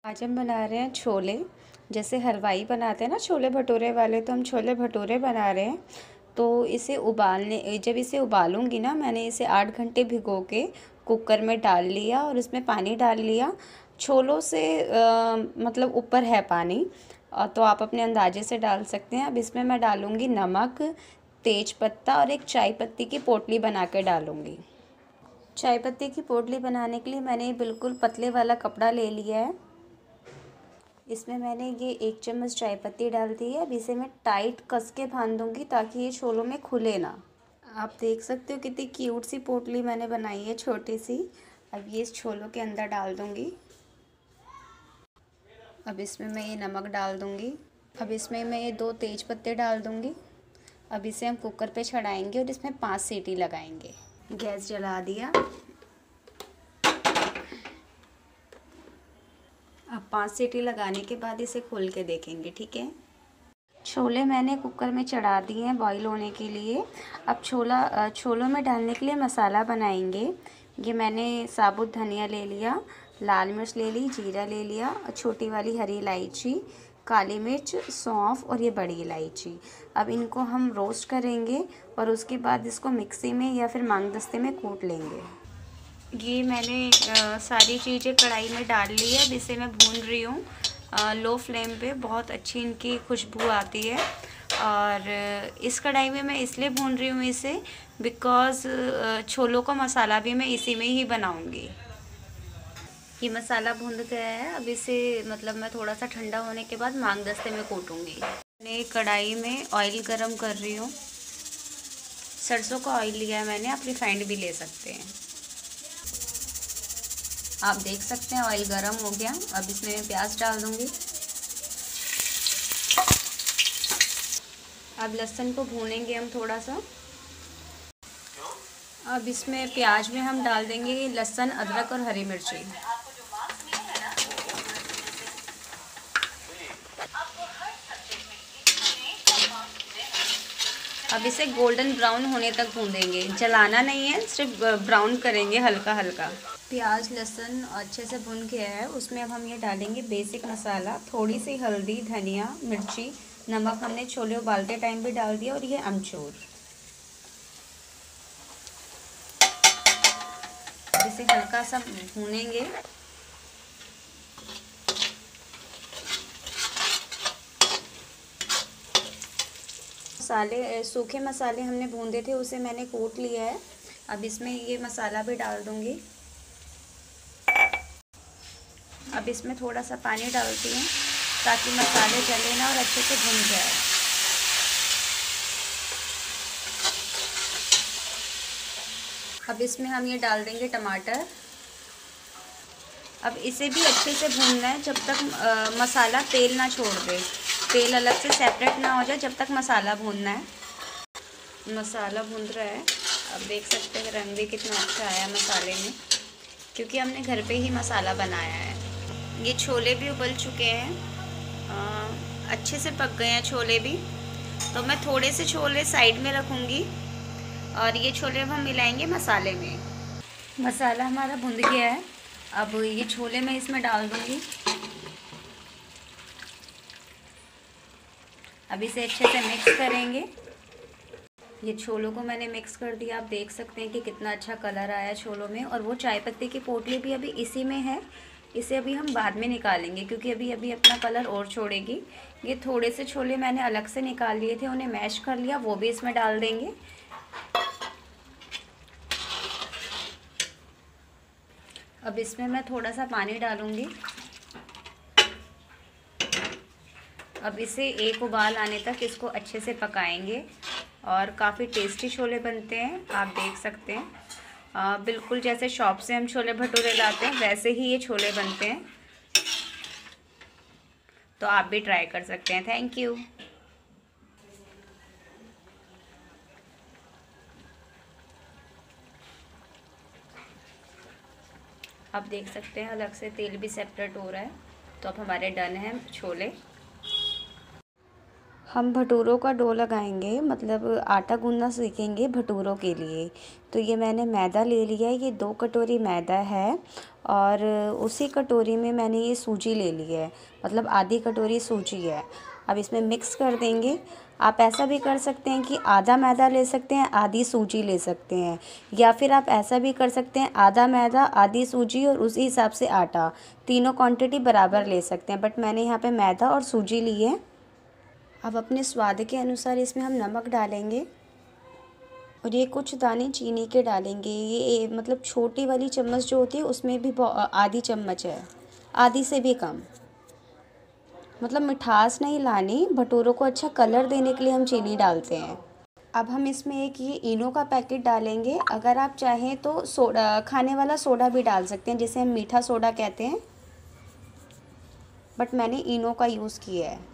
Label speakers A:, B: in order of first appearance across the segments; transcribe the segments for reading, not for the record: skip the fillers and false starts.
A: आज हम बना रहे हैं छोले। जैसे हलवाई बनाते हैं ना छोले भटूरे वाले, तो हम छोले भटूरे बना रहे हैं। तो इसे जब इसे उबालूंगी ना, मैंने इसे 8 घंटे भिगो के कुकर में डाल लिया और इसमें पानी डाल लिया। छोलों से मतलब ऊपर है पानी, तो आप अपने अंदाजे से डाल सकते हैं। अब इसमें मैं डालूंगी नमक, तेज पत्ता और एक चाय पत्ती की पोटली बना के डालूंगी। चाय पत्ती की पोटली बनाने के लिए मैंने बिल्कुल पतले वाला कपड़ा ले लिया है। इसमें मैंने ये 1 चम्मच चाय पत्ती डाल दी है। अब इसे मैं टाइट कस के बांध दूँगी ताकि ये छोलों में खुले ना। आप देख सकते हो कितनी क्यूट सी पोटली मैंने बनाई है, छोटी सी। अब ये इस छोलों के अंदर डाल दूँगी। अब इसमें मैं ये नमक डाल दूँगी। अब इसमें मैं ये 2 तेज पत्ते डाल दूँगी। अब इसे हम कुकर पे चढ़ाएंगे और इसमें 5 सीटी लगाएंगे। गैस जला दिया। अब 5 सीटी लगाने के बाद इसे खोल के देखेंगे, ठीक है। छोले मैंने कुकर में चढ़ा दिए हैं बॉईल होने के लिए। अब छोलों में डालने के लिए मसाला बनाएंगे। ये मैंने साबुत धनिया ले लिया, लाल मिर्च ले ली, जीरा ले लिया, छोटी वाली हरी इलायची, काली मिर्च, सौंफ और ये बड़ी इलायची। अब इनको हम रोस्ट करेंगे और उसके बाद इसको मिक्सी में या फिर मांगदस्ते में कूट लेंगे। ये मैंने सारी चीज़ें कढ़ाई में डाल ली है। अब इसे मैं भून रही हूँ लो फ्लेम पे। बहुत अच्छी इनकी खुशबू आती है। और इस कढ़ाई में मैं इसलिए भून रही हूँ इसे बिकॉज़ छोलों का मसाला भी मैं इसी में ही बनाऊँगी। ये मसाला भून गया है। अब इसे मैं थोड़ा सा ठंडा होने के बाद मांगदस्ते में कूटूँगी। मैंने कढ़ाई में ऑयल गरम कर रही हूँ। सरसों का ऑयल लिया है मैंने, आप रिफाइंड भी ले सकते हैं। आप देख सकते हैं ऑयल गरम हो गया। अब इसमें मैं प्याज डाल दूंगी। अब लहसुन को भूनेंगे हम थोड़ा सा। अब इसमें प्याज में हम डाल देंगे लहसुन, अदरक और हरी मिर्ची। अब इसे गोल्डन ब्राउन होने तक भूनेंगे, जलाना नहीं है, सिर्फ ब्राउन करेंगे हल्का हल्का। प्याज लहसुन अच्छे से भुन गया है। उसमें अब हम ये डालेंगे बेसिक मसाला, थोड़ी सी हल्दी, धनिया, मिर्ची, नमक हमने छोले उबालते टाइम भी डाल दिया, और ये अमचूर। इसे हल्का सा भूनेंगे। सूखे मसाले हमने भूनते थे, उसे मैंने कूट लिया है। अब इसमें ये मसाला भी डाल दूंगी। अब इसमें थोड़ा सा पानी डालती हूँ ताकि मसाले जले ना और अच्छे से भुन जाए। अब इसमें हम ये डाल देंगे टमाटर। अब इसे भी अच्छे से भूनना है जब तक मसाला तेल ना छोड़ दे, तेल अलग से सेपरेट ना हो जाए, जब तक मसाला भूनना है। मसाला भून रहा है। अब देख सकते हैं रंग भी कितना अच्छा आया मसाले में, क्योंकि हमने घर पे ही मसाला बनाया है। ये छोले भी उबल चुके हैं, अच्छे से पक गए हैं छोले भी। तो मैं थोड़े से छोले साइड में रखूँगी और ये छोले अब हम मिलाएंगे मसाले में। मसाला हमारा भुन गया है। अब ये छोले मैं इसमें डाल दूँगी। अब इसे अच्छे से मिक्स करेंगे। ये छोलों को मैंने मिक्स कर दिया। आप देख सकते हैं कि कितना अच्छा कलर आया छोलों में। और वो चाय पत्ती की पोटली भी अभी इसी में है। इसे अभी हम बाद में निकालेंगे क्योंकि अभी अपना कलर और छोड़ेगी। ये थोड़े से छोले मैंने अलग से निकाल लिए थे, उन्हें मैश कर लिया, वो भी इसमें डाल देंगे। अब इसमें मैं थोड़ा सा पानी डालूँगी। अब इसे एक उबाल आने तक इसको अच्छे से पकाएंगे और काफ़ी टेस्टी छोले बनते हैं। आप देख सकते हैं बिल्कुल जैसे शॉप से हम छोले भटूरे लाते हैं वैसे ही ये छोले बनते हैं। तो आप भी ट्राई कर सकते हैं। Thank you. आप देख सकते हैं अलग से तेल भी सेपरेट हो रहा है। तो अब हमारे डन हैं छोले। हम भटूरों का डो लगाएंगे, मतलब आटा गूंदना सीखेंगे भटूरों के लिए। तो ये मैंने मैदा ले लिया है, ये 2 कटोरी मैदा है और उसी कटोरी में मैंने ये सूजी ले ली है, मतलब आधी कटोरी सूजी है। अब इसमें मिक्स कर देंगे। आप ऐसा भी कर सकते हैं कि आधा मैदा ले सकते हैं, आधी सूजी ले सकते हैं, या फिर आप ऐसा भी कर सकते हैं आधा मैदा आधी सूजी और उसी हिसाब से आटा, तीनों क्वांटिटी बराबर ले सकते हैं। बट मैंने यहाँ पे मैदा और सूजी ली है। अब अपने स्वाद के अनुसार इसमें हम नमक डालेंगे और ये कुछ दाने चीनी के डालेंगे। ये मतलब छोटी वाली चम्मच जो होती है उसमें भी आधी चम्मच है, आधी से भी कम। मतलब मिठास नहीं लानी, भटूरों को अच्छा कलर देने के लिए हम चीनी डालते हैं। अब हम इसमें एक ये इनो का पैकेट डालेंगे। अगर आप चाहें तो सोडा, खाने वाला सोडा भी डाल सकते हैं, जिसे हम मीठा सोडा कहते हैं, बट मैंने इनो का यूज़ किया है।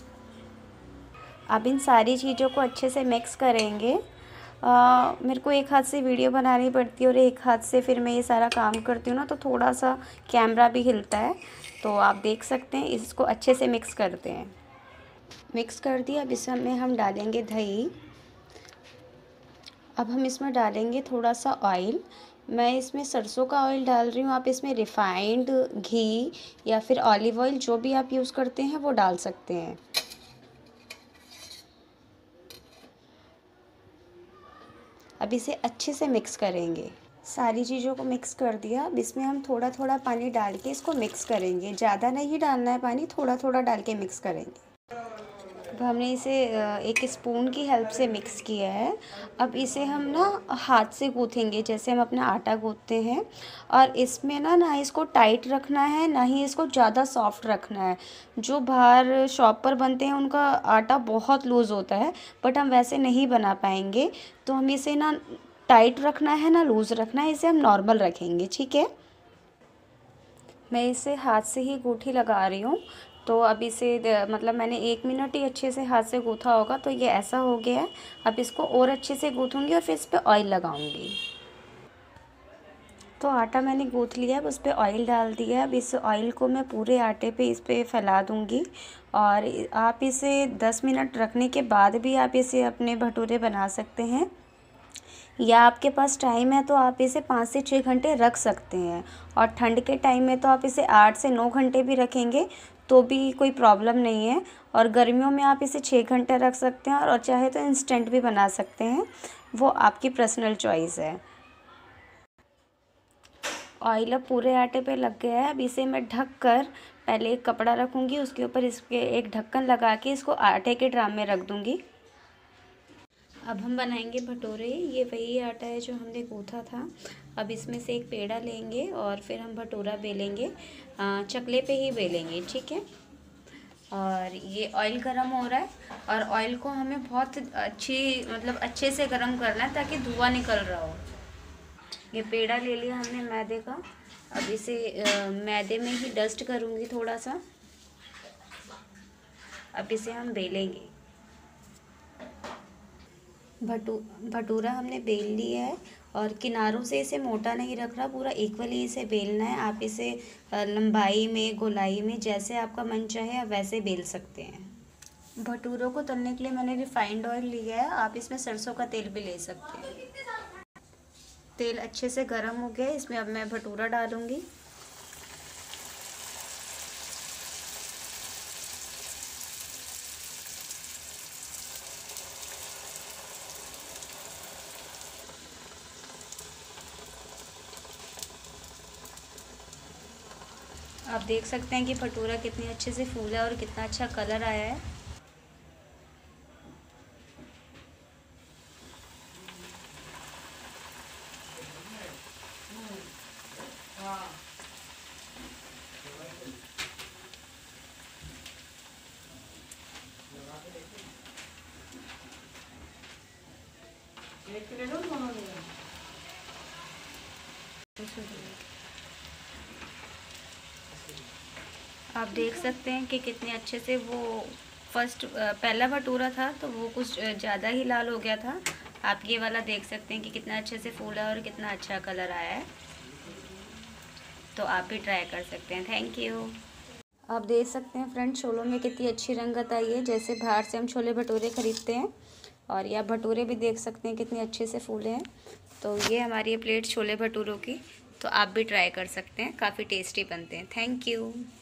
A: अब इन सारी चीज़ों को अच्छे से मिक्स करेंगे। मेरे को एक हाथ से वीडियो बनानी पड़ती है और एक हाथ से फिर मैं ये सारा काम करती हूँ ना, तो थोड़ा सा कैमरा भी हिलता है, तो आप देख सकते हैं। इसको अच्छे से मिक्स करते हैं। मिक्स कर दिया। अब इसमें हम डालेंगे दही। अब हम इसमें डालेंगे थोड़ा सा ऑयल। मैं इसमें सरसों का ऑयल डाल रही हूँ, आप इसमें रिफ़ाइंड घी या फिर ऑलिव ऑयल जो भी आप यूज़ करते हैं वो डाल सकते हैं। अब इसे अच्छे से मिक्स करेंगे। सारी चीज़ों को मिक्स कर दिया। अब इसमें हम थोड़ा थोड़ा पानी डाल के इसको मिक्स करेंगे। ज़्यादा नहीं डालना है पानी, थोड़ा थोड़ा डाल के मिक्स करेंगे। अब हमने इसे एक स्पून की हेल्प से मिक्स किया है। अब इसे हम ना हाथ से गूँथेंगे, जैसे हम अपना आटा गूँथते हैं। और इसमें ना इसको टाइट रखना है, ना ही इसको ज़्यादा सॉफ्ट रखना है। जो बाहर शॉप पर बनते हैं उनका आटा बहुत लूज़ होता है, बट हम वैसे नहीं बना पाएंगे। तो हम इसे ना टाइट रखना है, ना लूज़ रखना है, इसे हम नॉर्मल रखेंगे, ठीक है। मैं इसे हाथ से ही गूँठी लगा रही हूँ। तो अब इसे मतलब मैंने 1 मिनट ही अच्छे से हाथ से गूँथा होगा, तो ये ऐसा हो गया है। अब इसको और अच्छे से गूँथूँगी और फिर इस पर ऑयल लगाऊँगी। तो आटा मैंने गूँथ लिया, अब उस पर ऑयल डाल दिया है। अब इस ऑयल को मैं पूरे आटे पे इस पर फैला दूँगी। और आप इसे 10 मिनट रखने के बाद भी आप इसे अपने भटूरे बना सकते हैं, या आपके पास टाइम है तो आप इसे 5 से 6 घंटे रख सकते हैं। और ठंड के टाइम में तो आप इसे 8 से 9 घंटे भी रखेंगे तो भी कोई प्रॉब्लम नहीं है। और गर्मियों में आप इसे 6 घंटे रख सकते हैं, और चाहे तो इंस्टेंट भी बना सकते हैं, वो आपकी पर्सनल चॉइस है। ऑयल अब पूरे आटे पे लग गया है। अब इसे मैं ढक कर पहले एक कपड़ा रखूँगी, उसके ऊपर इसके एक ढक्कन लगा के इसको आटे के ड्राम में रख दूँगी। अब हम बनाएंगे भटूरे। ये वही आटा है जो हमने गूँथा था। अब इसमें से एक पेड़ा लेंगे और फिर हम भटूरा बेलेंगे। चकले पे ही बेलेंगे, ठीक है। और ये ऑयल गरम हो रहा है, और ऑयल को हमें बहुत अच्छे से गरम करना है ताकि धुआं निकल रहा हो। ये पेड़ा ले लिया हमने मैदे का। अब इसे मैदे में ही डस्ट करूँगी थोड़ा सा। अब इसे हम बेलेंगे। भटूरा हमने बेल लिया है, और किनारों से इसे मोटा नहीं रख रहा, पूरा इक्वली इसे बेलना है। आप इसे लंबाई में, गोलाई में, जैसे आपका मन चाहे आप वैसे बेल सकते हैं। भटूरों को तलने के लिए मैंने रिफाइंड ऑयल लिया है, आप इसमें सरसों का तेल भी ले सकते हैं। तेल अच्छे से गर्म हो गया, इसमें अब मैं भटूरा डालूँगी। आप देख सकते हैं कि भटूरा कितने अच्छे से फूला और कितना अच्छा कलर आया है। आप देख सकते हैं कि कितने अच्छे से वो पहला भटूरा था तो वो कुछ ज़्यादा ही लाल हो गया था। आप ये वाला देख सकते हैं कि कितना अच्छे से फूला और कितना अच्छा कलर आया है। तो आप भी ट्राई कर सकते हैं। Thank you. आप देख सकते हैं फ्रेंड, छोलों में कितनी अच्छी रंगत आई है, जैसे बाहर से हम छोले भटूरे ख़रीदते हैं। और ये आप भटूरे भी देख सकते हैं कितने अच्छे से फूले हैं। तो ये हमारी प्लेट छोले भटूरों की, तो आप भी ट्राई कर सकते हैं, काफ़ी टेस्टी बनते हैं। Thank you.